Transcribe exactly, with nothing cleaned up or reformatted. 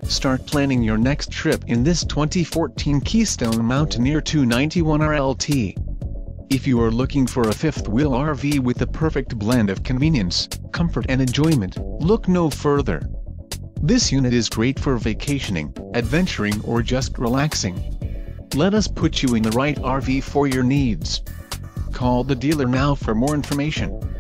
Start planning your next trip in this twenty fourteen Keystone Mountaineer two ninety-one R L T. If you are looking for a fifth-wheel R V with the perfect blend of convenience, comfort and enjoyment, look no further. This unit is great for vacationing, adventuring or just relaxing. Let us put you in the right R V for your needs. Call the dealer now for more information.